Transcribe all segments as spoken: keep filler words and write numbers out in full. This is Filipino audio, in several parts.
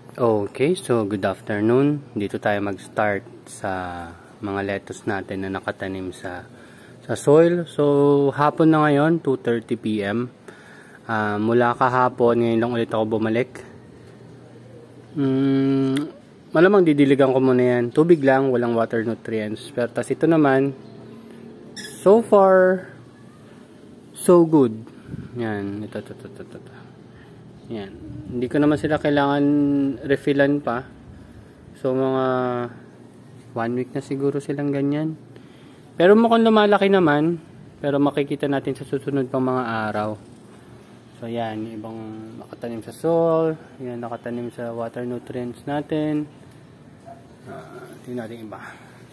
Okay, so good afternoon. Dito tayo mag-start sa mga lettuce natin na nakatanim sa sa soil. So hapon na ngayon, two thirty p m Uh, mula kahapon, ngayon lang ulit ako bumalik. Mm, malamang didiligan ko muna yan. Tubig lang, walang water nutrients. Pero tas ito naman, so far, so good. Yan, ito, ito, ito, ito, ito. Yan. Hindi ko naman sila kailangan refillan pa. So mga one week na siguro silang ganyan. Pero mukhang lumalaki naman. Pero makikita natin sa susunod pang mga araw. So yan, yung ibang nakatanim sa soil. Yan, nakatanim sa water nutrients natin. Uh, tingnan natin iba.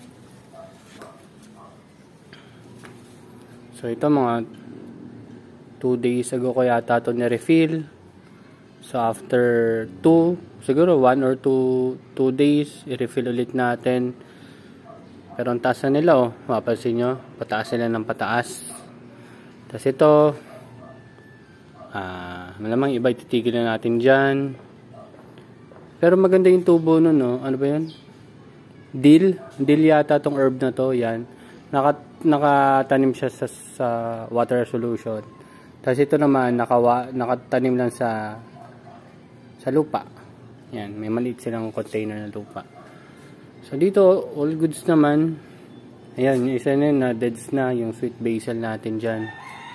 So ito mga two days ago ko yata ito na-refill. So after two, siguro one or two, two days, i-refill ulit natin. Pero ang taas na nila, oh, mapapansin nyo, pataas sila ng pataas. Tapos ito, ah, malamang iba ititigil na natin dyan. Pero maganda yung tubo nun, no? Ano ba yun? Dill. Dill yata tong herb na to, yan. Naka, nakatanim siya sa, sa water solution. Tapos ito naman, nakawa, nakatanim lang sa sa lupa. Yan, may maliit silang container na lupa. So dito, all goods naman. Ayan, yung isa na yun, na deads na, yung sweet basil natin dyan.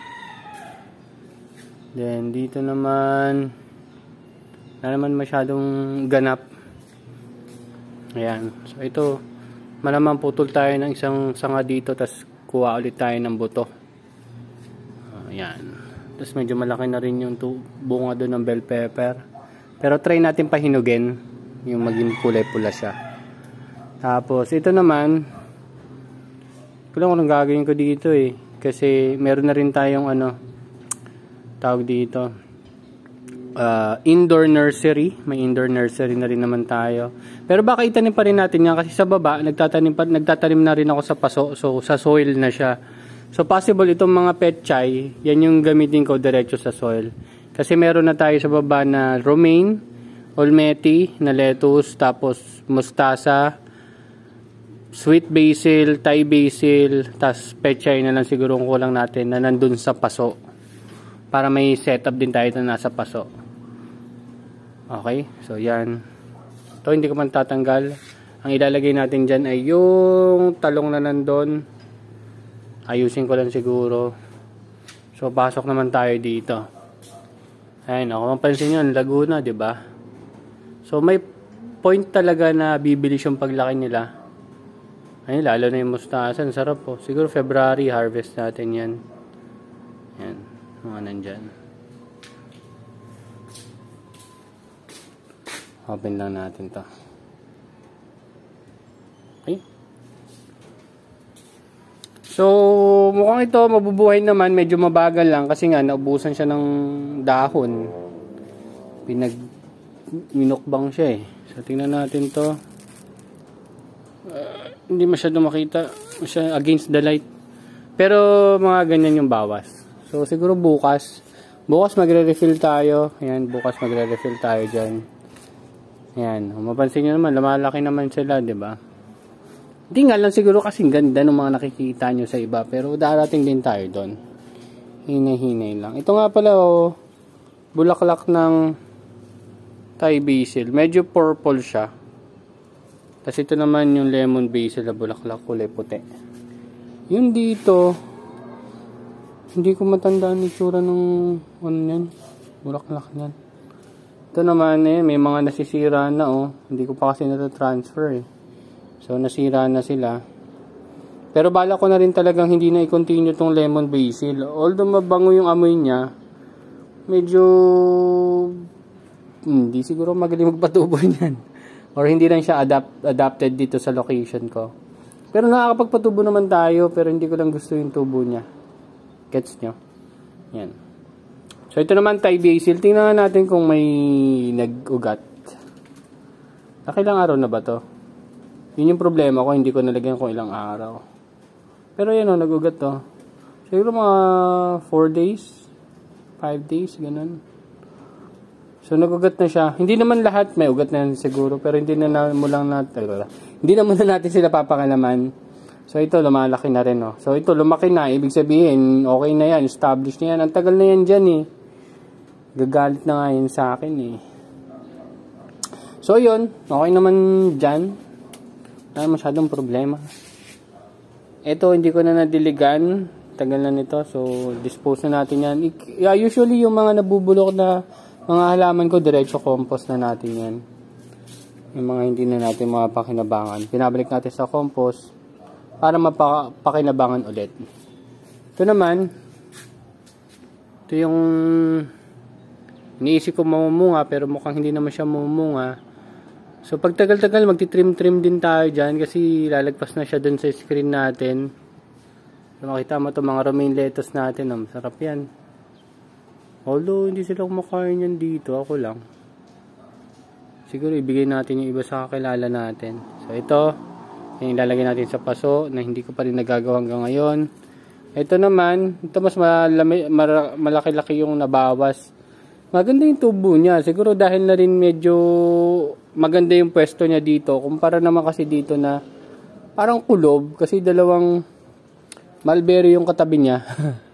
Then dito naman, na naman masyadong ganap. Ayan, so ito, malamang putol tayo ng isang sanga dito, tas kuha ulit tayo ng buto. Ayan, tas medyo malaki na rin yung bunga doon ng bell pepper. Pero try natin pahinugin yung maging kulay pula siya. Tapos ito naman, kung lang anong gagawin ko dito eh. Kasi meron na rin tayong ano, tawag dito, uh, indoor nursery. May indoor nursery na rin naman tayo. Pero baka itanim pa rin natin yan. Kasi sa baba, nagtatanim, pa, nagtatanim na rin ako sa paso. So sa soil na siya. So possible itong mga petchay, yan yung gamitin ko diretso sa soil. Kasi meron na tayo sa baba na romaine, olmeti na lettuce, tapos mustasa, sweet basil, Thai basil, tas pechay na lang siguro kung kulang natin na nandun sa paso. Para may setup din tayo na nasa paso. Okay, so yan. Ito hindi ko man tatanggal. Ang ilalagay natin dyan ay yung talong na nandun. Ayusin ko lang siguro. So pasok naman tayo dito. Ayun, kung mapansin nyo, ang Laguna, diba? So, may point talaga na bibilis yung paglaki nila. Ayun, lalo na yung mustasa. Ang sarap po. Siguro February, harvest natin yan. Yan, mga nandyan. Open lang natin to. Okay. So, mukhang ito, mabubuhay naman, medyo mabagal lang kasi nga, naubusan siya ng dahon. Pinag, minukbang siya eh. So, tingnan natin to. Uh, hindi masyado makita. Masya, against the light. Pero, mga ganyan yung bawas. So, siguro bukas. Bukas magre-refill tayo. Ayan, bukas magre-refill tayo dyan. Ayan, mapansin nyo naman, lumalaki naman sila, diba? Hindi nga lang siguro kasing ganda ng mga nakikita nyo sa iba. Pero darating din tayo doon. Hinay-hinay lang. Ito nga pala oh, bulaklak ng Thai basil. Medyo purple siya. Tapos ito naman yung lemon basil na bulaklak kulay puti. Yung dito, hindi ko matandaan yung tsura ng ano yan, bulaklak yan. Ito naman eh, may mga nasisira na oh. Hindi ko pa kasi nata-transfer eh. So, nasira na sila. Pero bala ko na rin talagang hindi na i-continue tong lemon basil. Although mabango yung amoy niya, medyo hindi siguro magaling magpatubo niyan. Or hindi lang siya adapt, adapted dito sa location ko. Pero nakakapagpatubo naman tayo, pero hindi ko lang gusto yung tubo niya. Gets nyo? Yan. So, ito naman Thai basil. Tingnan natin kung may nag-ugat. Nakilang araw na ba to? Yun yung problema ko, hindi ko nalagyan kung ilang araw. Pero yan o, nag-ugat to. Siguro mga four days, five days, ganun. So nagugat na siya. Hindi naman lahat may ugat na siguro, pero hindi na, na mo lang natin, hindi na muna natin sila papakalaman. So ito lumalaki na rin, oh. So ito lumaki na, ibig sabihin okay na yan, established na yan. Ang tagal na yan diyan eh. Gagalit na nga yun sa akin eh. So yun, okay naman diyan. Wala masyadong problema. Ito hindi ko na nadiligan. Tagal na nito. So dispose na natin yan. Yeah, usually yung mga nabubulok na mga halaman ko, diretso compost na natin yan. Yung mga hindi na natin mapakinabangan. Pinabalik natin sa compost para mapakinabangan ulit. Ito naman, ito yung iniisip ko mamumunga pero mukhang hindi naman siya mamumunga. So pag tagal-tagal magti-trim-trim din tayo dyan kasi lalagpas na siya dun sa screen natin. So makita mo ito mga romaine lettuce natin. Oh, masarap yan. Although hindi sila kumakain yan dito, ako lang. Siguro ibigay natin yung iba sa kakilala natin. So ito, yung ilalagay natin sa paso na hindi ko pa rin nagagawa hanggang ngayon. Ito naman, ito mas malaki-laki yung nabawas. Maganda yung tubo niya. Siguro dahil na rin medyo maganda yung pwesto niya dito. Kumpara naman kasi dito na parang kulob. Kasi dalawang mulberry yung katabi niya.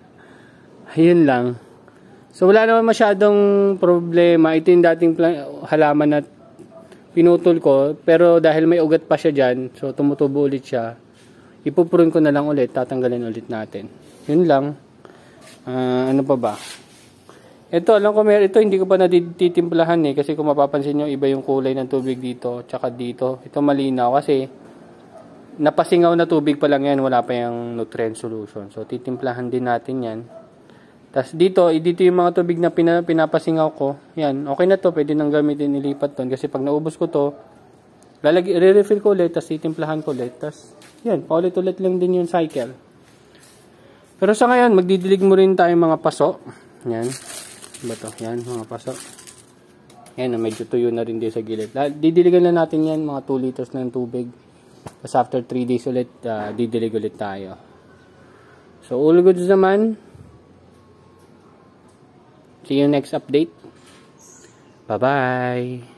Ayun lang. So wala naman masyadong problema. Ito yung dating halaman na pinutol ko. Pero dahil may ugat pa siya dyan, so tumutubo ulit siya. Ipuprune ko na lang ulit. Tatanggalin ulit natin. Yun lang. Uh, ano pa ba? Ito, alam ko, ito hindi ko pa natitimplahan eh. Kasi kung mapapansin nyo, iba yung kulay ng tubig dito. Tsaka dito. Ito malinaw kasi napasingaw na tubig pa lang yan. Wala pa yung nutrient solution. So, titimplahan din natin yan. Tapos dito, dito yung mga tubig na pina, pinapasingaw ko. Yan, okay na to. Pwede nang gamitin, ilipat doon. Kasi pag naubos ko to, lalagay, re-refill ko ulit. Tapos titimplahan ko ulit. Tapos, yan, paulit-ulit lang din yung cycle. Pero sa ngayon, magdidilig mo rin tayo mga paso. Yan. Ba to? Yan, mga paso. Yan, medyo tuyo na rin din sa gilid. Didiligan na natin yan, mga two liters ng tubig. Tapos after three days ulit, uh, didilig ulit tayo. So, all goods naman. See you next update. Bye-bye.